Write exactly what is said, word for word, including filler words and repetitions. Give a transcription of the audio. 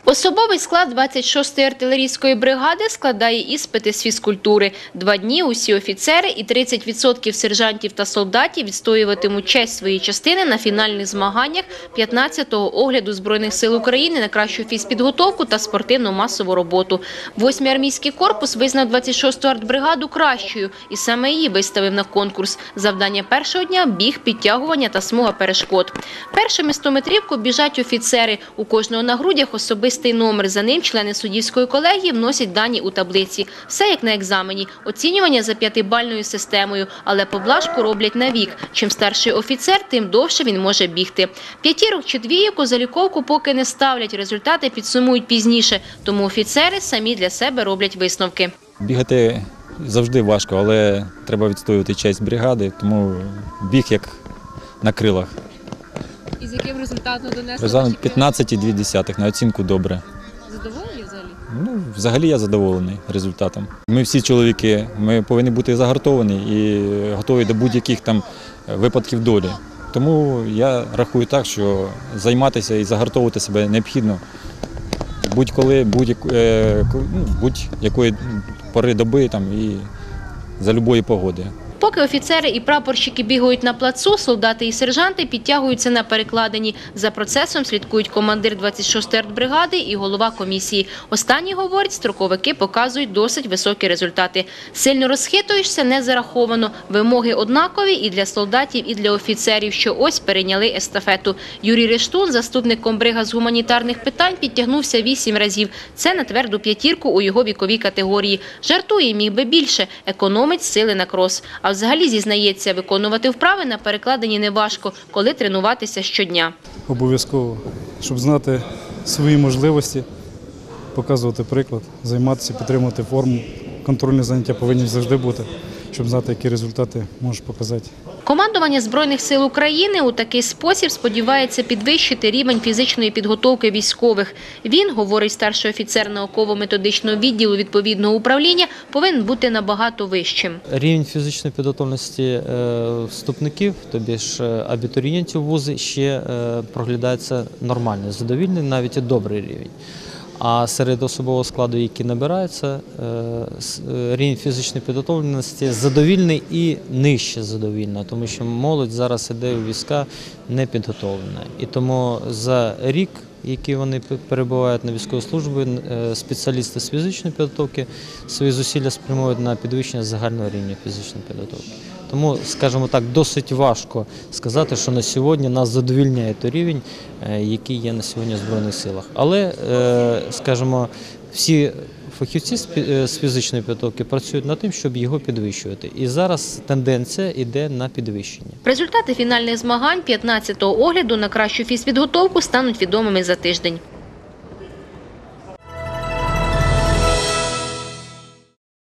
Особовий склад двадцять шостої артилерійської бригади складає іспити з фізкультури. Два дні усі офіцери і тридцять відсотків сержантів та солдатів відстоюватимуть честь своєї частини на фінальних змаганнях п'ятнадцятого огляду Збройних сил України на кращу фізпідготовку та спортивну масову роботу. Восьмий армійський корпус визнав двадцять шосту артбригаду кращою і саме її виставив на конкурс. Завдання першого дня – біг, підтягування та смуга перешкод. Першими стометрівку біжать офіцери. У кожного на грудях особистий номер. За ним члени суддівської колегії вносять дані у таблиці. Все як на екзамені. Оцінювання за п'ятибальною системою. Але поблажку роблять на вік. Чим старший офіцер, тим довше він може бігти. П'ятірок чи двійок у заліковку поки не ставлять. Результати підсумують пізніше. Тому офіцери самі для себе роблять висновки. Бігати завжди важко, але треба відстоювати честь бригади, тому біг як на крилах. І з яким результатом донесли? Результат п'ятнадцять цілих дві десятих, на оцінку добре. Задоволені взагалі? Ну, взагалі я задоволений результатом. Ми всі чоловіки, ми повинні бути загартовані і готові до будь-яких там випадків долі. Тому я рахую так, що займатися і загартовувати себе необхідно будь-коли, будь-якої пори доби там, і за будь-якої погоди. Поки офіцери і прапорщики бігають на плацу, солдати і сержанти підтягуються на перекладині. За процесом слідкують командир двадцять шостої артбригади і голова комісії. Останні говорять, строковики показують досить високі результати. Сильно розхитуєшся – не зараховано. Вимоги однакові і для солдатів, і для офіцерів, що ось перейняли естафету. Юрій Рештун, заступник комбрига з гуманітарних питань, підтягнувся вісім разів. Це на тверду п'ятірку у його віковій категорії. Жартує, міг би більше, економить сили на крос. А взагалі, зізнається, виконувати вправи на перекладині неважко, коли тренуватися щодня. Обов'язково, щоб знати свої можливості, показувати приклад, займатися, підтримувати форму. Контрольні заняття повинні завжди бути, щоб знати, які результати можеш показати. Командування Збройних сил України у такий спосіб сподівається підвищити рівень фізичної підготовки військових. Він, говорить старший офіцер науково-методичного відділу відповідного управління, повинен бути набагато вищим. Рівень фізичної підготовленості вступників, тобі ж абітурієнтів вузи, ще проглядається нормальний, задовільний, навіть і добрий рівень. А серед особового складу, який набирається, рівень фізичної підготовленості задовільний і нижче задовільний, тому що молодь зараз іде у війська не підготовлена. І тому за рік, який вони перебувають на військовій службі, спеціалісти з фізичної підготовки свої зусилля спрямують на підвищення загального рівня фізичної підготовки. Тому, скажімо так, досить важко сказати, що на сьогодні нас задовільняє той рівень, який є на сьогодні в Збройних силах. Але, скажімо, всі фахівці з фізичної підготовки працюють над тим, щоб його підвищувати. І зараз тенденція йде на підвищення. Результати фінальних змагань п'ятнадцятого огляду на кращу фізпідготовку стануть відомими за тиждень.